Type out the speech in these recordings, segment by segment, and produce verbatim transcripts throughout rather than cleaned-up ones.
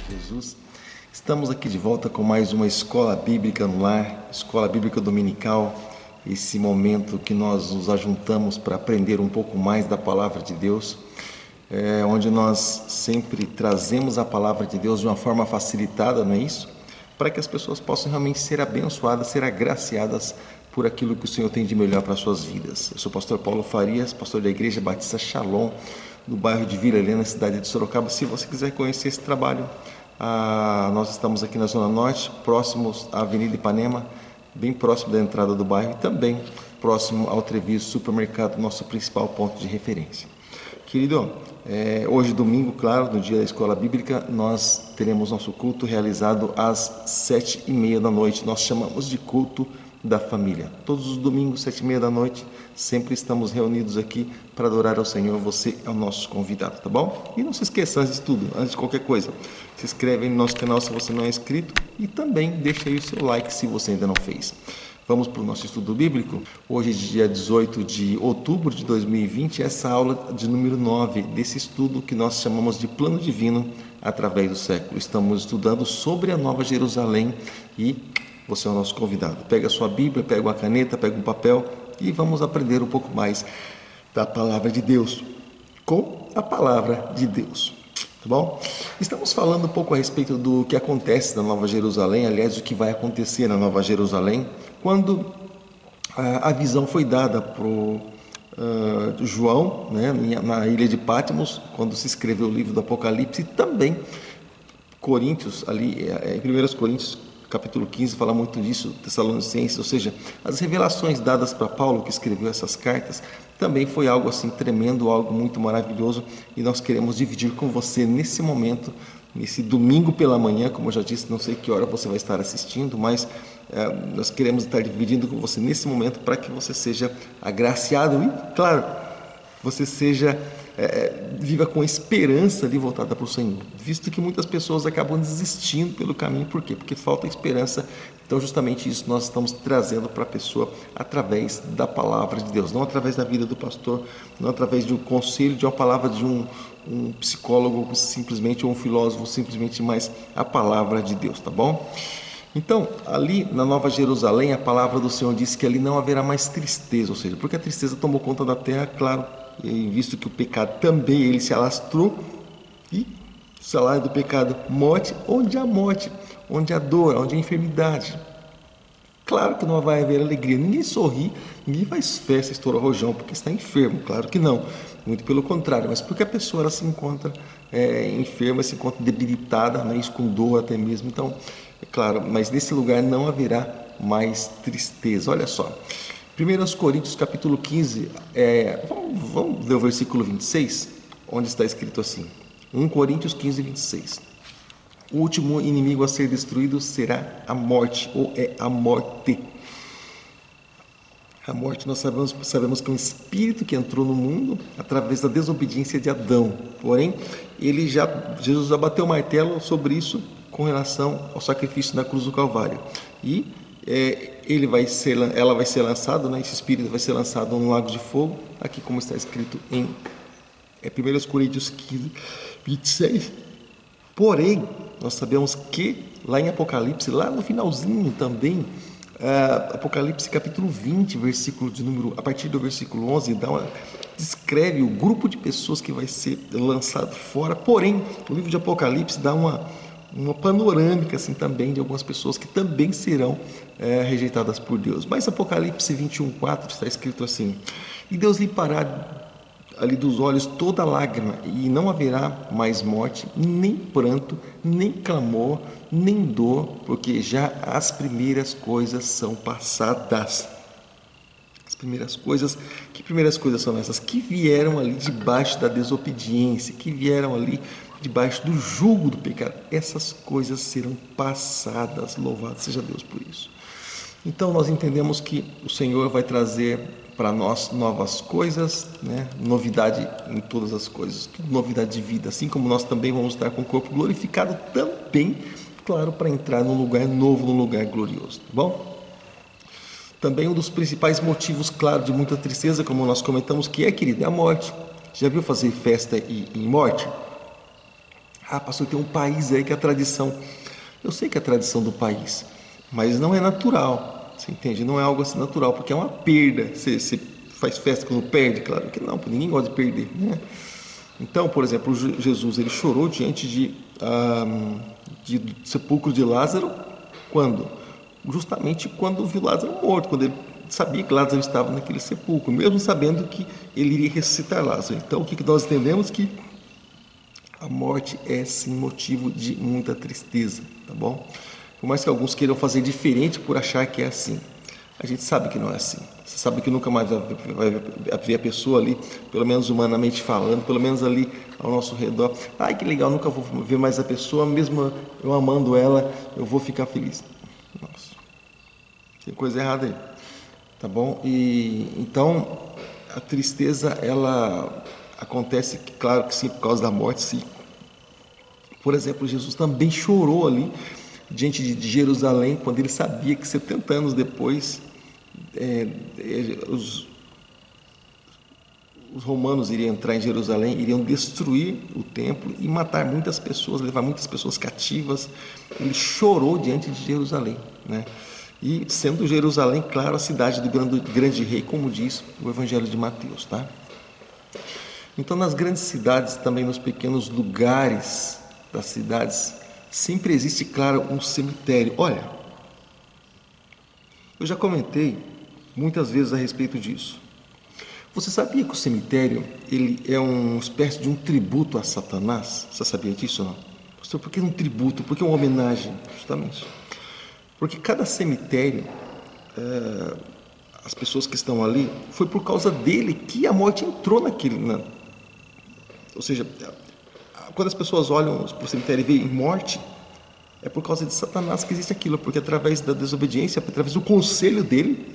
Jesus. Estamos aqui de volta com mais uma Escola Bíblica no Lar, Escola Bíblica Dominical, esse momento que nós nos ajuntamos para aprender um pouco mais da Palavra de Deus, é, onde nós sempre trazemos a Palavra de Deus de uma forma facilitada, não é isso? Para que as pessoas possam realmente ser abençoadas, ser agraciadas por aquilo que o Senhor tem de melhor para as suas vidas. Eu sou o pastor Paulo Farias, pastor da Igreja Batista Shalom, no bairro de Vila Helena, cidade de Sorocaba. Se você quiser conhecer esse trabalho, ah, nós estamos aqui na Zona Norte, próximos à Avenida Ipanema, bem próximo da entrada do bairro e também próximo ao Treviso Supermercado, nosso principal ponto de referência. Querido, é, hoje domingo, claro, no dia da Escola Bíblica, nós teremos nosso culto realizado às sete e meia da noite. Nós chamamos de culto da família. Todos os domingos, sete e meia da noite, sempre estamos reunidos aqui para adorar ao Senhor. Você é o nosso convidado, tá bom? E não se esqueça, antes de tudo, antes de qualquer coisa, se inscreve no nosso canal se você não é inscrito e também deixa aí o seu like se você ainda não fez. Vamos para o nosso estudo bíblico. Hoje, dia dezoito de outubro de dois mil e vinte, essa aula de número nove desse estudo que nós chamamos de Plano Divino através do século. Estamos estudando sobre a Nova Jerusalém e você é o nosso convidado. Pega a sua Bíblia, pega uma caneta, pega um papel e vamos aprender um pouco mais da Palavra de Deus com a Palavra de Deus. Tá bom? Estamos falando um pouco a respeito do que acontece na Nova Jerusalém, aliás, o que vai acontecer na Nova Jerusalém, quando a, a visão foi dada para o uh, João, né, na ilha de Patmos, quando se escreveu o livro do Apocalipse, e também Coríntios, ali em primeira Coríntios, capítulo quinze, fala muito disso, Tessalonicenses, ou seja, as revelações dadas para Paulo, que escreveu essas cartas, também foi algo assim tremendo, algo muito maravilhoso, e nós queremos dividir com você nesse momento, nesse domingo pela manhã, como eu já disse, não sei que hora você vai estar assistindo, mas é, nós queremos estar dividindo com você nesse momento para que você seja agraciado e, claro, você seja é, viva com esperança de voltada para o Senhor, visto que muitas pessoas acabam desistindo pelo caminho. Por quê? Porque falta esperança. Então, justamente isso nós estamos trazendo para a pessoa através da palavra de Deus, não através da vida do pastor, não através de um conselho, de uma palavra de um, um psicólogo simplesmente, ou um filósofo simplesmente, mas a palavra de Deus, tá bom? Então, ali na Nova Jerusalém, a palavra do Senhor diz que ali não haverá mais tristeza, ou seja, porque a tristeza tomou conta da terra, claro, e visto que o pecado também ele se alastrou, e o salário do pecado, morte, onde há morte, onde há dor, onde há enfermidade. Claro que não vai haver alegria, ninguém sorri, ninguém faz festa, estoura rojão, porque está enfermo, claro que não, muito pelo contrário, mas porque a pessoa ela se encontra é, enferma, se encontra debilitada, né, isso com dor até mesmo, então, é claro, mas nesse lugar não haverá mais tristeza. Olha só, primeira Coríntios capítulo quinze, é, vamos, vamos ver o versículo vinte e seis, onde está escrito assim, primeira Coríntios quinze, vinte e seis. O último inimigo a ser destruído será a morte, ou é a morte. A morte nós sabemos, sabemos que é um espírito que entrou no mundo através da desobediência de Adão. Porém, ele já, Jesus já bateu o martelo sobre isso com relação ao sacrifício na cruz do Calvário. E é, ele vai ser, ela vai ser lançada, né, esse espírito vai ser lançado no lago de fogo, aqui como está escrito em é, primeira Coríntios quinze, vinte e seis. Porém, nós sabemos que lá em Apocalipse, lá no finalzinho também, uh, Apocalipse capítulo vinte, versículo de número, a partir do versículo onze, dá uma, descreve o grupo de pessoas que vai ser lançado fora. Porém, o livro de Apocalipse dá uma, uma panorâmica assim, também de algumas pessoas que também serão uh, rejeitadas por Deus. Mas Apocalipse vinte e um, quatro está escrito assim: e Deus limpará ali dos olhos toda lágrima, e não haverá mais morte, nem pranto, nem clamor, nem dor, porque já as primeiras coisas são passadas. As primeiras coisas, que primeiras coisas são essas? Que vieram ali debaixo da desobediência, que vieram ali debaixo do jugo do pecado. Essas coisas serão passadas, louvado seja Deus por isso. Então nós entendemos que o Senhor vai trazer para nós novas coisas, né? Novidade em todas as coisas, tudo novidade de vida, assim como nós também vamos estar com o corpo glorificado também, claro, para entrar num lugar novo, num lugar glorioso, tá bom? Também um dos principais motivos, claro, de muita tristeza, como nós comentamos, que é, querido, é a morte. Já viu fazer festa em morte? Ah, pastor, tem um país aí que a tradição... Eu sei que é a tradição do país, mas não é natural, você entende? Não é algo assim natural, porque é uma perda. Você, você faz festa quando perde? Claro que não, porque ninguém gosta de perder, né? Então, por exemplo, Jesus, ele chorou diante de, ah, de, do sepulcro de Lázaro, quando? Justamente quando viu Lázaro morto, quando ele sabia que Lázaro estava naquele sepulcro, mesmo sabendo que ele iria ressuscitar Lázaro. Então, o que nós entendemos? Que a morte é sim motivo de muita tristeza, tá bom? Por mais que alguns queiram fazer diferente por achar que é assim, a gente sabe que não é assim. Você sabe que nunca mais vai ver a pessoa ali, pelo menos humanamente falando, pelo menos ali ao nosso redor. Ai, que legal, nunca vou ver mais a pessoa, mesmo eu amando ela, eu vou ficar feliz. Nossa, tem coisa errada aí, tá bom? E então a tristeza, ela acontece, claro que sim, por causa da morte, sim. Por exemplo, Jesus também chorou ali diante de Jerusalém, quando ele sabia que setenta anos depois é, os, os romanos iriam entrar em Jerusalém, iriam destruir o templo e matar muitas pessoas, levar muitas pessoas cativas. Ele chorou diante de Jerusalém, né? E sendo Jerusalém, claro, a cidade do grande, grande rei, como diz o Evangelho de Mateus, tá? Então, nas grandes cidades, também nos pequenos lugares das cidades, sempre existe, claro, um cemitério. Olha, eu já comentei muitas vezes a respeito disso. Você sabia que o cemitério, ele é uma espécie de um tributo a Satanás? Você sabia disso ou não? Pastor, por que um tributo? Por que uma homenagem? Justamente. Porque cada cemitério, é, as pessoas que estão ali, foi por causa dele que a morte entrou naquele... Na, ou seja, quando as pessoas olham para o cemitério e veem morte, é por causa de Satanás que existe aquilo, porque através da desobediência, através do conselho dele,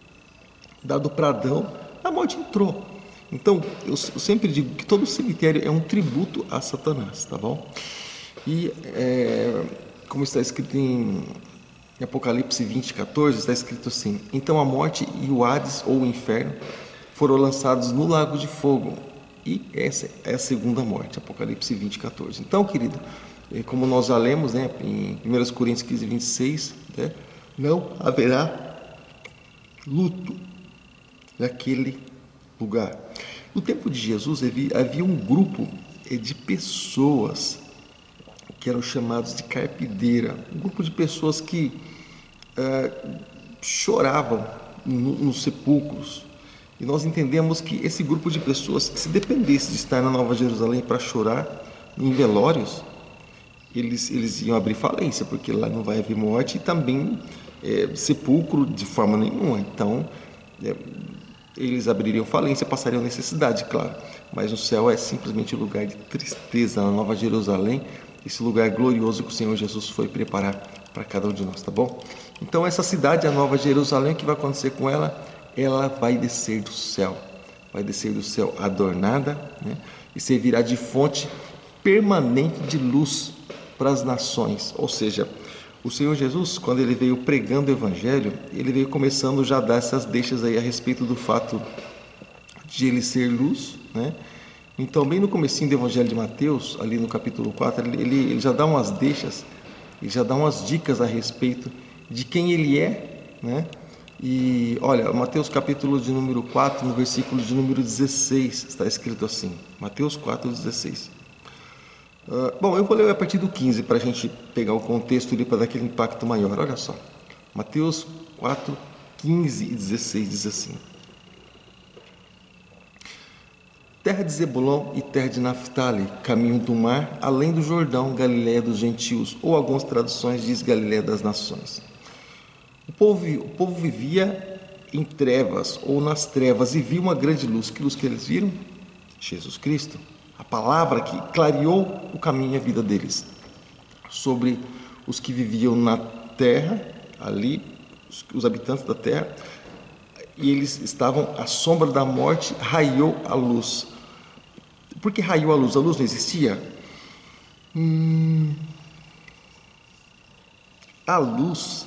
dado para Adão, a morte entrou. Então, eu sempre digo que todo cemitério é um tributo a Satanás, tá bom? E, é, como está escrito em Apocalipse vinte, quatorze, está escrito assim: então a morte e o Hades, ou o inferno, foram lançados no lago de fogo. E essa é a segunda morte, Apocalipse vinte, quatorze. Então, querido, como nós já lemos, né, em primeira Coríntios quinze, vinte e seis, né, não haverá luto naquele lugar. No tempo de Jesus havia um grupo de pessoas que eram chamados de carpideira, um grupo de pessoas que uh, choravam no, nos sepulcros. E nós entendemos que esse grupo de pessoas, se dependesse de estar na Nova Jerusalém para chorar em velórios, eles, eles iam abrir falência, porque lá não vai haver morte e também é, sepulcro de forma nenhuma. Então, é, eles abririam falência, passariam necessidade, claro. Mas o céu é simplesmente um lugar de tristeza, na Nova Jerusalém, esse lugar glorioso que o Senhor Jesus foi preparar para cada um de nós, tá bom? Então, essa cidade, a Nova Jerusalém, o que vai acontecer com ela? Ela vai descer do céu, vai descer do céu adornada, né? E servirá de fonte permanente de luz para as nações. Ou seja, o Senhor Jesus, quando ele veio pregando o Evangelho, ele veio começando já a dar essas deixas aí a respeito do fato de ele ser luz, né? Então, bem no comecinho do Evangelho de Mateus, ali no capítulo quatro, ele, ele já dá umas deixas, ele já dá umas dicas a respeito de quem ele é, né? E olha, Mateus capítulo de número quatro, no versículo de número dezesseis, está escrito assim, Mateus quatro, dezesseis. Uh, bom, eu vou ler a partir do quinze para a gente pegar o contexto ali para dar aquele impacto maior. Olha só, Mateus quatro, quinze e dezesseis diz assim: terra de Zebulon e terra de Naftali, caminho do mar, além do Jordão, Galiléia dos gentios, ou algumas traduções diz Galiléia das nações. O povo, o povo vivia em trevas ou nas trevas e viu uma grande luz. Que luz que eles viram? Jesus Cristo. A palavra que clareou o caminho e a vida deles. Sobre os que viviam na terra, ali, os, os habitantes da terra, e eles estavam à sombra da morte, raiou a luz. Por que raiou a luz? A luz não existia? Hum, a luz,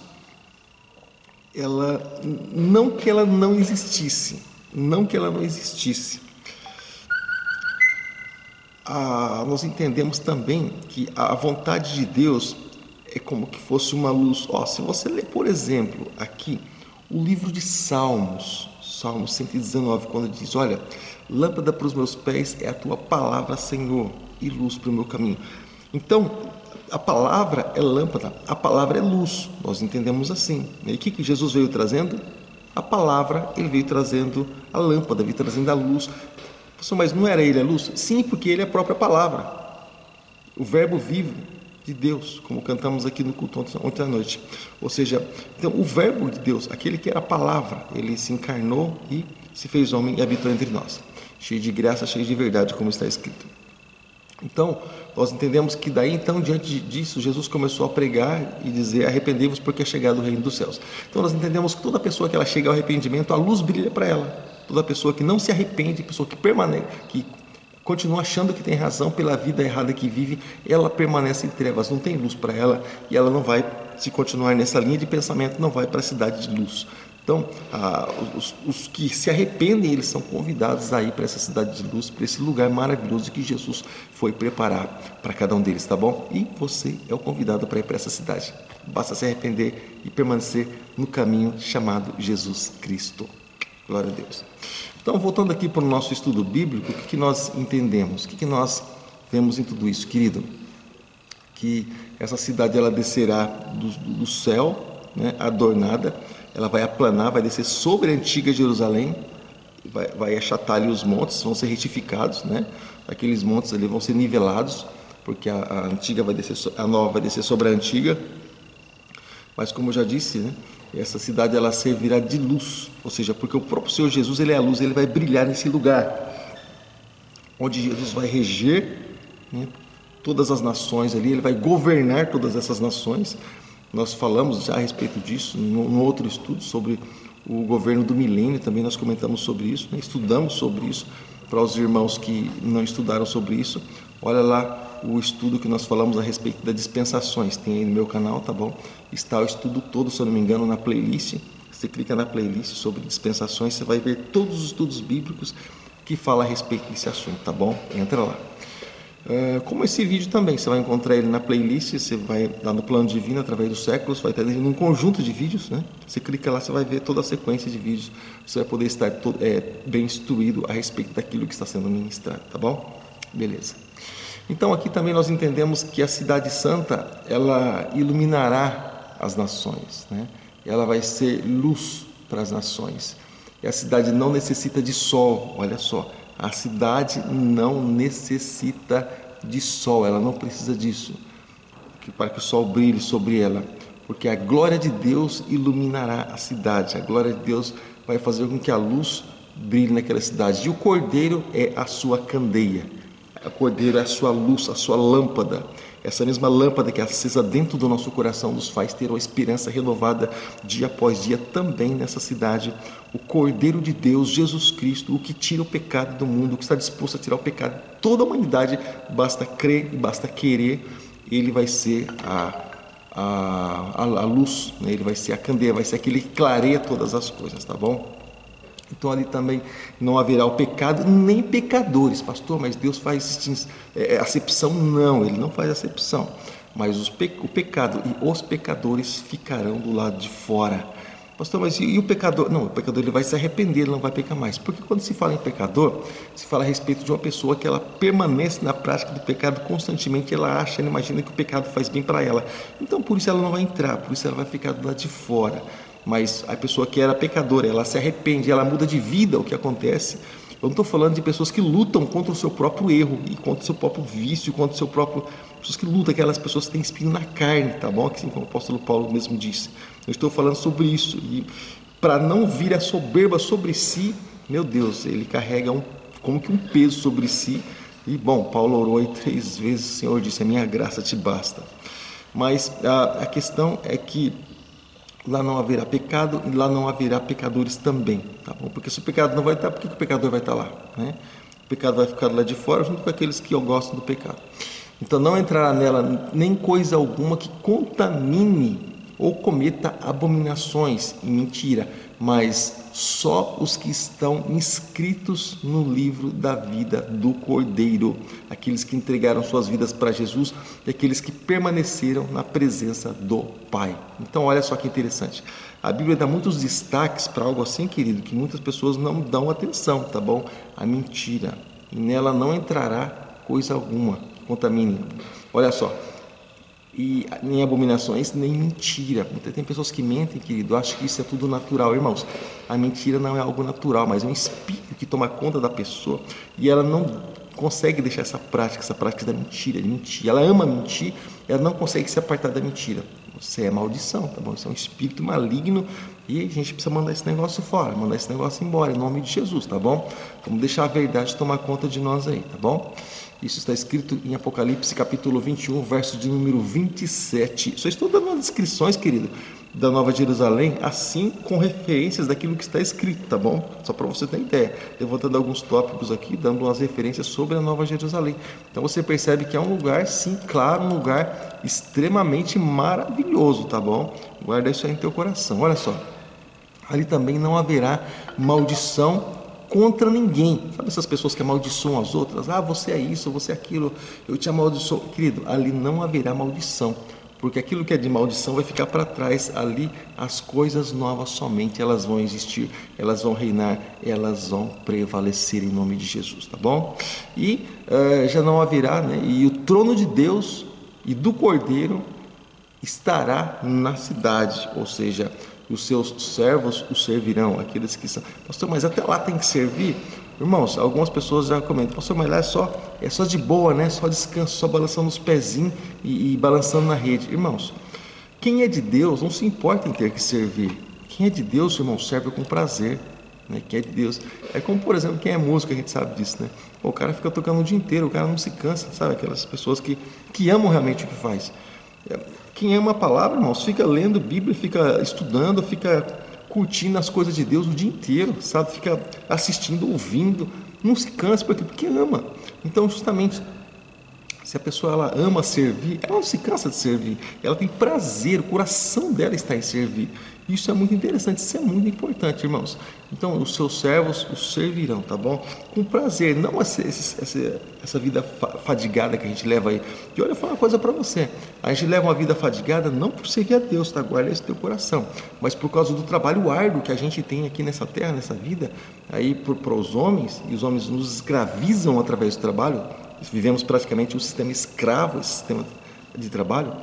ela, não que ela não existisse, não que ela não existisse, Ah, nós entendemos também que a vontade de Deus é como que fosse uma luz. Ó, se você ler, por exemplo, aqui o livro de Salmos, Salmo cento e dezenove, quando diz: olha, lâmpada para os meus pés é a tua palavra, Senhor, e luz para o meu caminho. Então, a palavra é lâmpada, a palavra é luz, nós entendemos assim. E o que, que Jesus veio trazendo? A palavra, ele veio trazendo a lâmpada, veio trazendo a luz. Mas não era ele a luz? Sim, porque ele é a própria palavra, o verbo vivo de Deus, como cantamos aqui no culto ontem à noite. Ou seja, então o verbo de Deus, aquele que era a palavra, ele se encarnou e se fez homem e habitou entre nós, cheio de graça, cheio de verdade, como está escrito. Então, nós entendemos que daí, então, diante disso, Jesus começou a pregar e dizer: arrependei-vos porque é chegado o reino dos céus. Então, nós entendemos que toda pessoa que ela chega ao arrependimento, a luz brilha para ela. Toda pessoa que não se arrepende, pessoa que permanece, que continua achando que tem razão pela vida errada que vive, ela permanece em trevas, não tem luz para ela, e ela não vai, se continuar nessa linha de pensamento, não vai para a cidade de luz. Então, ah, os, os que se arrependem, eles são convidados a ir para essa cidade de luz, para esse lugar maravilhoso que Jesus foi preparar para cada um deles, tá bom? E você é o convidado para ir para essa cidade. Basta se arrepender e permanecer no caminho chamado Jesus Cristo. Glória a Deus. Então, voltando aqui para o nosso estudo bíblico, o que, que nós entendemos? O que, que nós vemos em tudo isso, querido? Que essa cidade, ela descerá do, do céu, né, adornada, ela vai aplanar, vai descer sobre a antiga Jerusalém, vai, vai achatar ali os montes, vão ser retificados, né? Aqueles montes ali vão ser nivelados, porque a, a antiga vai descer, a nova vai descer sobre a antiga. Mas como eu já disse, né, essa cidade, ela servirá de luz, ou seja, porque o próprio Senhor Jesus, ele é a luz, ele vai brilhar nesse lugar, onde Jesus vai reger, né, todas as nações ali, ele vai governar todas essas nações. Nós falamos já a respeito disso, no outro estudo sobre o governo do milênio, também nós comentamos sobre isso, né, estudamos sobre isso. Para os irmãos que não estudaram sobre isso, olha lá o estudo que nós falamos a respeito das dispensações, tem aí no meu canal, tá bom? Está o estudo todo, se eu não me engano, na playlist. Você clica na playlist sobre dispensações, você vai ver todos os estudos bíblicos que falam a respeito desse assunto, tá bom? Entra lá. É, como esse vídeo também, você vai encontrar ele na playlist, você vai lá no Plano Divino, através dos séculos, vai estar num conjunto de vídeos, né? Você clica lá, você vai ver toda a sequência de vídeos, você vai poder estar todo, é, bem instruído a respeito daquilo que está sendo ministrado, tá bom? Beleza. Então aqui também nós entendemos que a cidade santa, ela iluminará as nações, né? Ela vai ser luz para as nações. E a cidade não necessita de sol, olha só. A cidade não necessita de sol, ela não precisa disso, para que o sol brilhe sobre ela, porque a glória de Deus iluminará a cidade, a glória de Deus vai fazer com que a luz brilhe naquela cidade, e o cordeiro é a sua candeia, o cordeiro é a sua luz, a sua lâmpada. Essa mesma lâmpada que é acesa dentro do nosso coração nos faz ter uma esperança renovada dia após dia também nessa cidade. O Cordeiro de Deus, Jesus Cristo, o que tira o pecado do mundo, o que está disposto a tirar o pecado de toda a humanidade, basta crer e basta querer, ele vai ser a, a, a, a luz, né? Ele vai ser a candeia, vai ser aquele que clareia todas as coisas, tá bom? Então ali também não haverá o pecado, nem pecadores, pastor, mas Deus faz é, acepção? Não, ele não faz acepção, mas os pe, o pecado e os pecadores ficarão do lado de fora. Pastor, mas e, e o pecador? Não, o pecador ele vai se arrepender, ele não vai pecar mais, porque quando se fala em pecador, se fala a respeito de uma pessoa que ela permanece na prática do pecado constantemente, ela acha, ela imagina que o pecado faz bem para ela, então por isso ela não vai entrar, por isso ela vai ficar do lado de fora. Mas a pessoa que era pecadora, ela se arrepende, ela muda de vida, o que acontece. Eu não estou falando de pessoas que lutam contra o seu próprio erro, e contra o seu próprio vício, contra o seu próprio... Pessoas que lutam, aquelas pessoas que têm espinho na carne, tá bom? Assim como o apóstolo Paulo mesmo disse. Eu estou falando sobre isso. E para não vir a soberba sobre si, meu Deus, ele carrega um, como que um peso sobre si. E bom, Paulo orou aí três vezes, o Senhor disse, a minha graça te basta. Mas a, a questão é que lá não haverá pecado e lá não haverá pecadores também, tá bom? Porque se o pecado não vai estar, por que o pecador vai estar lá, né? O pecado vai ficar lá de fora junto com aqueles que gostam do pecado. Então não entrará nela nem coisa alguma que contamine ou cometa abominações e mentira, mas só os que estão inscritos no livro da vida do Cordeiro, aqueles que entregaram suas vidas para Jesus e aqueles que permaneceram na presença do Pai. Então olha só que interessante, a Bíblia dá muitos destaques para algo assim, querido, que muitas pessoas não dão atenção, tá bom? A mentira, e nela não entrará coisa alguma que contamine. Olha só, e nem abominações, nem mentira. Tem pessoas que mentem, querido, acham que isso é tudo natural. Irmãos, a mentira não é algo natural, mas é um espírito que toma conta da pessoa e ela não consegue deixar essa prática, essa prática da mentira, de mentir. Ela ama mentir, ela não consegue se apartar da mentira. Isso é maldição, tá bom? Isso é um espírito maligno e a gente precisa mandar esse negócio fora, mandar esse negócio embora, em nome de Jesus, tá bom? Vamos deixar a verdade tomar conta de nós aí, tá bom? Isso está escrito em Apocalipse capítulo vinte e um, verso de número vinte e sete. Só estou dando as descrições, querido, da Nova Jerusalém, assim com referências daquilo que está escrito, tá bom? Só para você ter ideia, levantando alguns tópicos aqui, dando umas referências sobre a Nova Jerusalém. Então você percebe que é um lugar, sim, claro, um lugar extremamente maravilhoso, tá bom? Guarda isso aí em teu coração. Olha só, ali também não haverá maldição contra ninguém. Sabe essas pessoas que amaldiçoam as outras? Ah, você é isso, você é aquilo, eu te amaldiçoo. Querido, ali não haverá maldição, porque aquilo que é de maldição vai ficar para trás. Ali as coisas novas somente elas vão existir, elas vão reinar, elas vão prevalecer em nome de Jesus, tá bom? E uh, já não haverá, né? E o trono de Deus e do Cordeiro estará na cidade, ou seja, os seus servos o servirão, aqueles que são... Pastor, mas até lá tem que servir? Irmãos, algumas pessoas já comentam, pastor, mas lá é só, é só de boa, né? Só descanso, só balançando os pezinhos e, e balançando na rede. Irmãos, quem é de Deus não se importa em ter que servir. Quem é de Deus, irmão, serve com prazer, né? Quem é de Deus. É como, por exemplo, quem é músico, a gente sabe disso, né? O cara fica tocando o dia inteiro, o cara não se cansa, sabe? Aquelas pessoas que, que amam realmente o que faz. Quem ama a palavra, irmãos, fica lendo Bíblia, fica estudando, fica curtindo as coisas de Deus o dia inteiro, sabe? Fica assistindo, ouvindo, não se cansa, porque, porque ama. Então, justamente, se a pessoa ela ama servir, ela não se cansa de servir, ela tem prazer, o coração dela está em servir. Isso é muito interessante, isso é muito importante, irmãos. Então, os seus servos os servirão, tá bom? Com prazer, não essa, essa, essa vida fadigada que a gente leva aí. E olha, eu vou falar uma coisa para você. A gente leva uma vida fadigada não por servir a Deus, tá? Guarda esse teu coração. Mas por causa do trabalho árduo que a gente tem aqui nessa terra, nessa vida, aí para os homens, e os homens nos escravizam através do trabalho. Vivemos praticamente um sistema escravo, esse sistema de trabalho.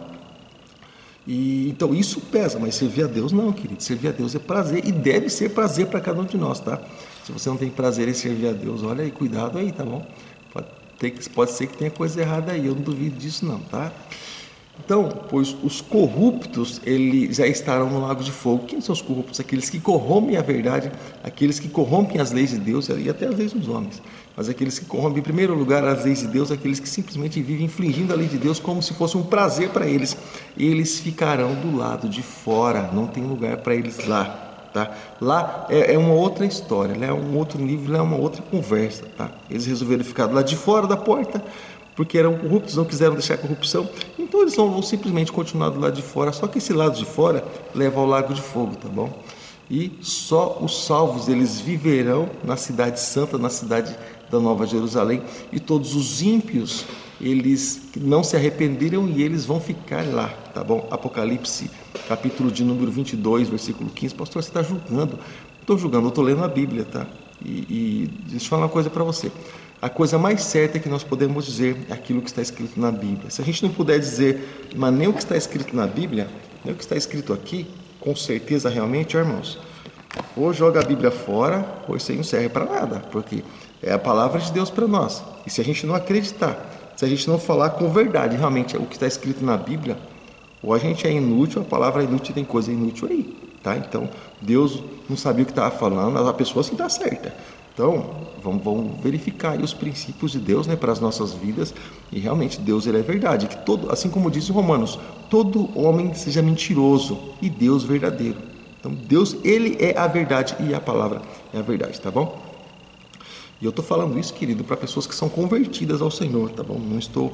E, então isso pesa, mas servir a Deus não, querido. Servir a Deus é prazer e deve ser prazer para cada um de nós, tá? Se você não tem prazer em servir a Deus, olha aí, cuidado aí, tá bom? Pode, ter, pode ser que tenha coisa errada aí, eu não duvido disso não, tá? Então, pois os corruptos, eles já estarão no lago de fogo. Quem são os corruptos? Aqueles que corrompem a verdade, aqueles que corrompem as leis de Deus e até as leis dos homens. Mas aqueles que corrompem, em primeiro lugar, as leis de Deus, aqueles que simplesmente vivem infringindo a lei de Deus como se fosse um prazer para eles. Eles ficarão do lado de fora, não tem lugar para eles lá, tá? Lá é, é uma outra história, lá é um outro nível, lá é uma outra conversa, tá? Eles resolveram ficar do lado de fora da porta, porque eram corruptos, não quiseram deixar a corrupção, então eles vão simplesmente continuar do lado de fora, só que esse lado de fora leva ao lago de fogo, tá bom? E só os salvos, eles viverão na cidade santa, na cidade da Nova Jerusalém, e todos os ímpios, eles não se arrependeram e eles vão ficar lá, tá bom? Apocalipse, capítulo de número vinte e dois, versículo quinze, pastor, você está julgando? Estou julgando, eu estou lendo a Bíblia, tá? E, e deixa eu falar uma coisa para você. A coisa mais certa que nós podemos dizer é aquilo que está escrito na Bíblia. Se a gente não puder dizer, mas nem o que está escrito na Bíblia, nem o que está escrito aqui, com certeza realmente, irmãos, ou joga a Bíblia fora, ou isso aí não serve para nada, porque é a palavra de Deus para nós. E se a gente não acreditar, se a gente não falar com verdade, realmente o que está escrito na Bíblia, ou a gente é inútil, a palavra é inútil, tem coisa inútil aí, tá? Então, Deus não sabia o que estava falando, a pessoa sim está certa. Então, vamos, vamos verificar aí os princípios de Deus, né, para as nossas vidas, e realmente Deus ele é verdade, que todo, assim como diz em Romanos, todo homem seja mentiroso e Deus verdadeiro. Então, Deus, ele é a verdade e a palavra é a verdade, tá bom? E eu estou falando isso, querido, para pessoas que são convertidas ao Senhor, tá bom? Não estou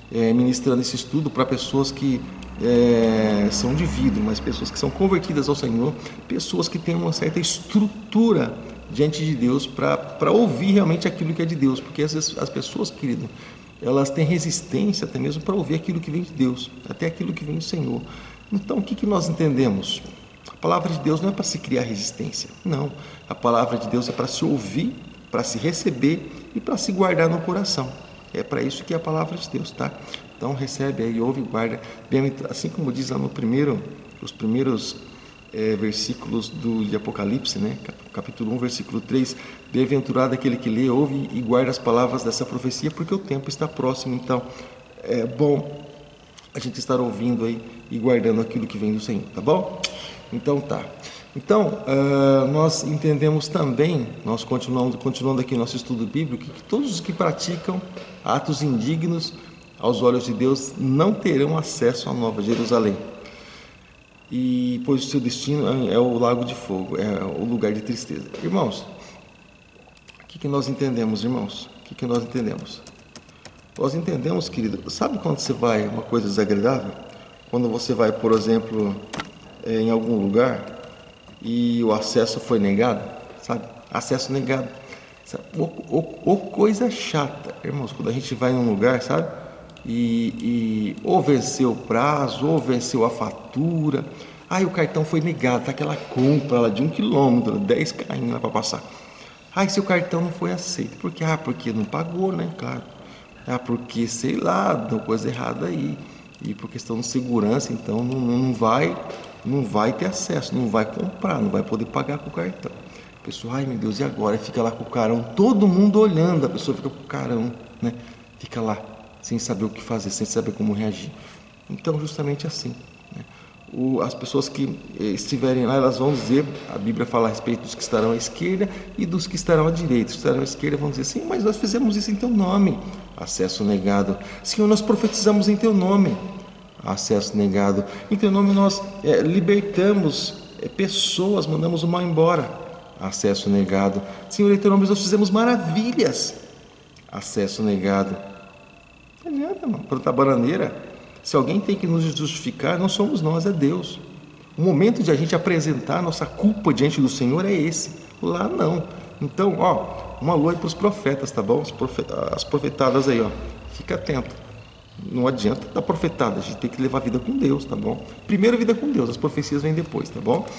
é, ministrando esse estudo para pessoas que é, são de vidro, mas pessoas que são convertidas ao Senhor, pessoas que têm uma certa estrutura diante de Deus para ouvir realmente aquilo que é de Deus, porque às vezes as pessoas, querido, elas têm resistência até mesmo para ouvir aquilo que vem de Deus, até aquilo que vem do Senhor. Então, o que, que nós entendemos? A palavra de Deus não é para se criar resistência, não. A palavra de Deus é para se ouvir, para se receber e para se guardar no coração. É para isso que é a palavra de Deus, tá? Então, recebe aí, ouve e guarda. Assim como diz lá no primeiro, os primeiros é, versículos do, de Apocalipse, né? Capítulo um, versículo três. Bem-aventurado aquele que lê, ouve e guarda as palavras dessa profecia, porque o tempo está próximo. Então, é bom a gente estar ouvindo aí e guardando aquilo que vem do Senhor, tá bom? Então tá. Então, uh, nós entendemos também, nós continuando, continuando aqui nosso estudo bíblico, que todos os que praticam atos indignos aos olhos de Deus não terão acesso à Nova Jerusalém. E pois o seu destino é o lago de fogo, é o lugar de tristeza. Irmãos, o que, que nós entendemos, irmãos? O que, que nós entendemos? Nós entendemos, querido, sabe quando você vai, uma coisa desagradável? Quando você vai, por exemplo, em algum lugar e o acesso foi negado, sabe? Acesso negado. Ou, ou, ou coisa chata, irmãos, quando a gente vai em um lugar, sabe? E, e ou venceu o prazo, ou venceu a fatura. Aí o cartão foi negado, tá aquela compra lá de um quilômetro, dez quilômetros lá para passar. Aí seu cartão não foi aceito. Por quê? Ah, porque não pagou, né? Claro. Ah, porque, sei lá, deu coisa errada aí. E por questão de segurança, então não, não, vai, não vai ter acesso, não vai comprar, não vai poder pagar com o cartão. A pessoa, ai meu Deus, e agora? Fica lá com o carão, todo mundo olhando, a pessoa fica com o carão, né? Fica lá, sem saber o que fazer, sem saber como reagir. Então, justamente assim, né? O, as pessoas que estiverem lá, elas vão dizer, a Bíblia fala a respeito dos que estarão à esquerda e dos que estarão à direita. Os que estarão à esquerda vão dizer, sim, mas nós fizemos isso em teu nome. Acesso negado. Senhor, nós profetizamos em teu nome. Acesso negado. Em teu nome nós é, libertamos é, pessoas, mandamos o mal embora. Acesso negado. Senhor, em teu nome nós fizemos maravilhas. Acesso negado. Não adianta, mano. Plantar bananeira. Se alguém tem que nos justificar, não somos nós, é Deus. O momento de a gente apresentar nossa culpa diante do Senhor é esse. Lá não. Então, ó, uma alô aí para os profetas, tá bom? As profetadas aí, ó. Fica atento. Não adianta dar profetada, a gente tem que levar a vida com Deus, tá bom? Primeiro a vida com Deus, as profecias vêm depois, tá bom?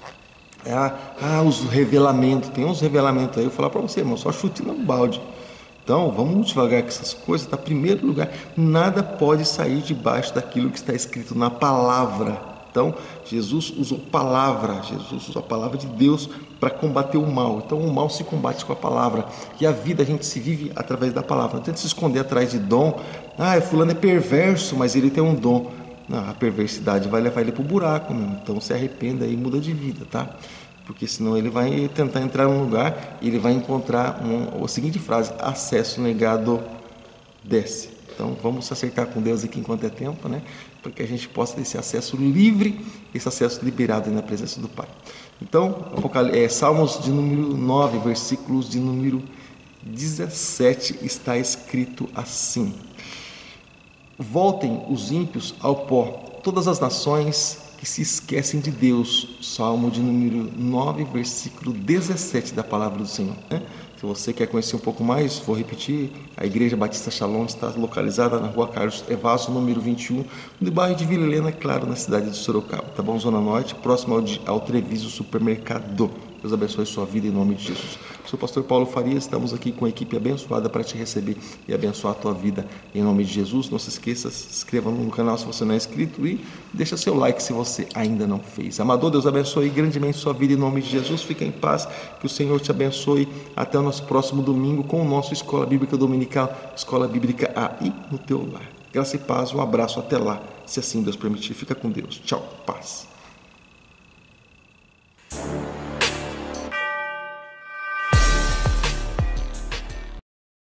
Ah, ah os revelamentos, tem uns revelamentos aí, eu vou falar para você, irmão, só chute no balde. Então, vamos devagar com essas coisas, tá? Primeiro lugar, nada pode sair debaixo daquilo que está escrito na palavra. Então, Jesus usou palavra, Jesus usou a palavra de Deus para combater o mal. Então, o mal se combate com a palavra. E a vida a gente se vive através da palavra. Não tenta se esconder atrás de dom. Ah, fulano é perverso, mas ele tem um dom. Não, a perversidade vai levar ele para o buraco mesmo. Então, se arrependa e muda de vida, tá? Porque senão ele vai tentar entrar num lugar e ele vai encontrar um, a seguinte frase, acesso negado, desce. Então, vamos se acertar com Deus aqui enquanto é tempo, né? Para que a gente possa ter esse acesso livre, esse acesso liberado na presença do Pai. Então, é, Salmos de número nove, versículos de número dezessete, está escrito assim: voltem os ímpios ao pó, todas as nações que se esquecem de Deus. Salmo de número nove, versículo dezessete da palavra do Senhor, né? Se você quer conhecer um pouco mais, vou repetir, a Igreja Batista Shalom está localizada na rua Carlos Evaso, número vinte e um, no bairro de Vila Helena, claro, na cidade de Sorocaba, tá bom? Zona Norte, próximo ao, ao Treviso Supermercado. Deus abençoe sua vida em nome de Jesus. Sou o pastor Paulo Farias, estamos aqui com a equipe abençoada para te receber e abençoar a tua vida em nome de Jesus. Não se esqueça, se inscreva no canal se você não é inscrito e deixa seu like se você ainda não fez. Amador, Deus abençoe grandemente sua vida em nome de Jesus. Fica em paz, que o Senhor te abençoe. Até o nosso próximo domingo com o nosso Escola Bíblica Dominical, Escola Bíblica aí no teu lar. Graça e paz, um abraço, até lá, se assim Deus permitir. Fica com Deus. Tchau, paz.